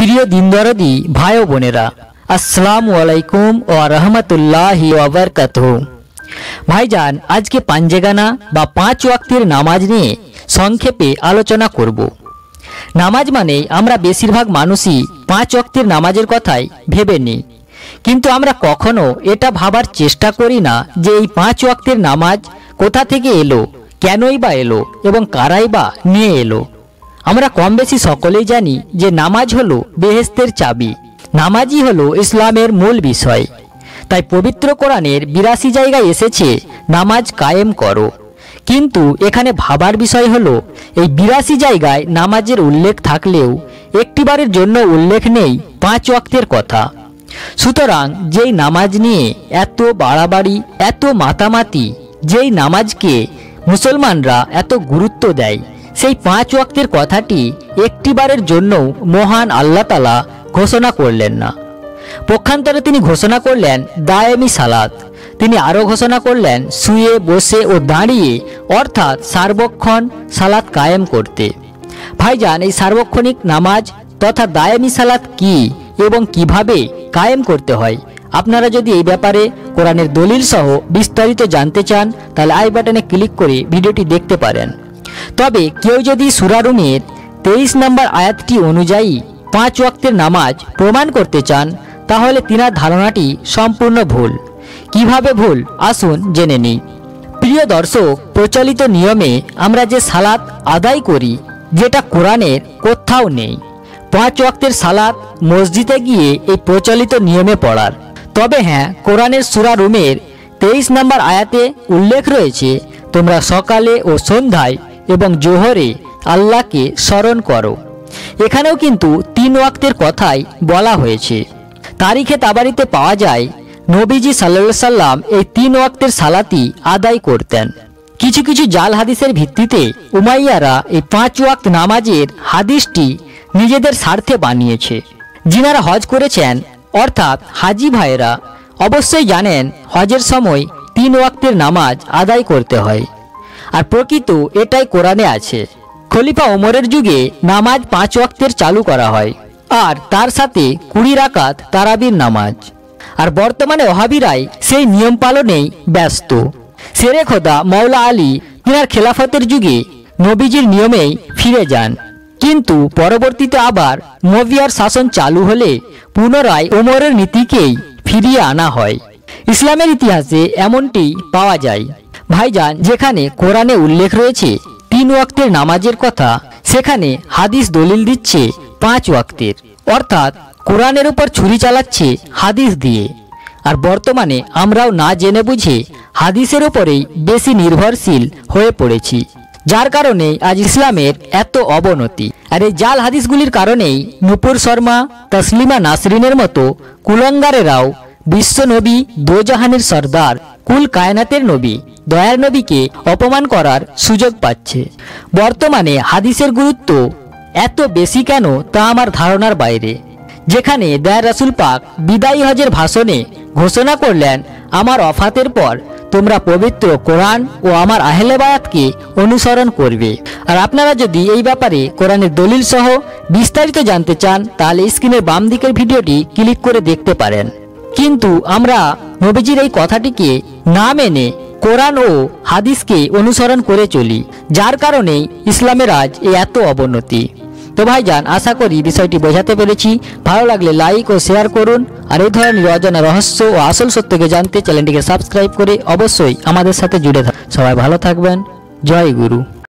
প্রিয় দিনদরদি ভাই ও বোনেরা, আসসালামু আলাইকুম ওয়া রাহমাতুল্লাহি ওয়া বারাকাতুহু। ভাইজান, আজকে পাঞ্জেগানা বা 5 ওয়াক্তের নামাজ নিয়ে সংক্ষেপে আলোচনা করব। নামাজ মানে আমরা বেশিরভাগ মানুষই 5 ওয়াক্তের নামাজের কথাই ভেবে নিই, কিন্তু আমরা কখনো এটা ভাবার চেষ্টা করি না যে এই 5 ওয়াক্তের নামাজ কোথা থেকে এলো, কেনই বা এলো এবং কারাই বা নিয়ে এলো। আমরা কম বেশি সকলেই জানি যে নামাজ হলো বেহেশতের চাবি, নামাজই হলো ইসলামের মূল বিষয়। তাই পবিত্র কোরআনের 82 জায়গায় এসেছে নামাজ কায়েম করো। কিন্তু এখানে ভাবার বিষয় হলো এই 82 জায়গায় নামাজের উল্লেখ থাকলেও একটিবারের জন্য উল্লেখ নেই 5 ওয়াক্তের কথা। সুতরাং যেই নামাজ নিয়ে এত বাড়াবাড়ি, এত মাতামাতি, যেই নামাজকে মুসলমানরা এত গুরুত্ব দেয়, সেই 5 ওয়াক্তের কথাটি একটিবারের জন্য মহান আল্লাহ তাআলা ঘোষণা করলেন না। পক্ষান্তরে তিনি ঘোষণা করলেন দায়েমি সালাত। তিনি আরও ঘোষণা করলেন শুয়ে, বসে ও দাঁড়িয়ে অর্থাৎ সার্বক্ষণ সালাত কায়েম করতে। ভাইজান, এই সার্বক্ষণিক নামাজ তথা দায়েমি সালাত কি এবং কিভাবে কায়েম করতে হয়, আপনারা যদি এই ব্যাপারে কোরআনের দলিল সহ বিস্তারিত জানতে চান তাহলে আই বাটনে ক্লিক করে ভিডিওটি দেখতে পারেন। তবে কেউ যদি সূরা রুমের 23 নম্বর আয়াতটি অনুযায়ী 5 ওয়াক্তের নামাজ প্রমাণ করতে চান তাহলে তিনার ধারণাটি সম্পূর্ণ ভুল। কিভাবে ভুল, আসুন জেনে নিই। প্রিয় দর্শক, প্রচলিত নিয়মে আমরা যে সালাত আদায় করি, যেটা কোরআনের কোথাও নেই। 5 ওয়াক্তের সালাত মসজিদে গিয়ে এই প্রচলিত নিয়মে পড়ার। তবে হ্যাঁ, কোরআনের সূরা রুমের 23 নম্বর আয়াতে উল্লেখ রয়েছে তোমরা সকালে ও সন্ধ্যায় এবং জোহরে আল্লাহকে স্মরণ করো। এখানেও কিন্তু 3 ওয়াক্তের কথাই বলা হয়েছে। তারিখে তাবারিতে পাওয়া যায় নবীজি সাল্লাল্লাহু আলাইহি সাল্লাম এই 3 ওয়াক্তের সালাতই আদায় করতেন। কিছু কিছু জাল হাদিসের ভিত্তিতে উমাইয়ারা এই 5 ওয়াক্ত নামাজের হাদিসটি নিজেদের স্বার্থে বানিয়েছে। যিনারা হজ করেছেন অর্থাৎ হাজি ভাইয়েরা অবশ্যই জানেন হজের সময় 3 ওয়াক্তের নামাজ আদায় করতে হয়। আর প্রকৃত এটাই কোরআনে আছে। খলিফা ওমরের যুগে নামাজ 5 ওয়াক্তের চালু করা হয়, আর তার সাথে 20 রাকাত তারাবির নামাজ। আর বর্তমানে ওহাবিরাই সেই নিয়ম পালনেই ব্যস্ত। শেরে খোদা মাওলা আলী তিনার খেলাফতের যুগে নবীজির নিয়মেই ফিরে যান, কিন্তু পরবর্তীতে আবার মুয়াবিয়ার শাসন চালু হলে পুনরায় ওমরের নীতিকেই ফিরিয়ে আনা হয়। ইসলামের ইতিহাসে এমনটি পাওয়া যায়। ভাইজান, যেখানে কোরআনে উল্লেখ রয়েছে 3 ওয়াক্তের নামাজের কথা, সেখানে হাদিস দলিল দিচ্ছে 5 ওয়াক্তের, অর্থাৎ কোরআনের উপর ছুরি চালাচ্ছে হাদিস দিয়ে। আর বর্তমানে আমরাও না জেনে বুঝে হাদিসের উপরেই বেশি নির্ভরশীল হয়ে পড়েছি, যার কারণে আজ ইসলামের এত অবনতি। আর এই জাল হাদিসগুলির কারণেই নূপুর শর্মা, তসলিমা নাসরিনের মতো কুলঙ্গারেরাও বিশ্ব নবী, দোজাহানের সর্দার, কুল কায়নাতের নবী, দয়ার নবীকে অপমান করার সুযোগ পাচ্ছে। বর্তমানে হাদিসের গুরুত্ব এত বেশি কেন তা আমার ধারণার বাইরে। যেখানে দয়ার রাসূল পাক বিদায়ী হজের ভাষণে ঘোষণা করলেন আমার ওফাতের পর তোমরা পবিত্র কোরআন ও আমার আহলে বায়াতকে অনুসরণ করবে। আর আপনারা যদি এই ব্যাপারে কোরআনের দলিল সহ বিস্তারিত জানতে চান তাহলে স্ক্রিনের বাম দিকের ভিডিওটি ক্লিক করে দেখতে পারেন। কিন্তু আমরা নবীজির এই কথাটিকে না মেনে কোরআন ও হাদিসকে অনুসরণ করে চলি, যার কারণে ইসলামের আজ এই এত অবনতি। তো ভাইজান, আশা করি বিষয়টি বোঝাতে পেরেছি। ভালো লাগলে লাইক ও শেয়ার করুন। আর এই ধরনের অজানা রহস্য ও আসল সত্যকে জানতে চ্যানেলটিকে সাবস্ক্রাইব করে অবশ্যই আমাদের সাথে জুড়ে থাকুন। সবাই ভালো থাকবেন। জয় গুরু।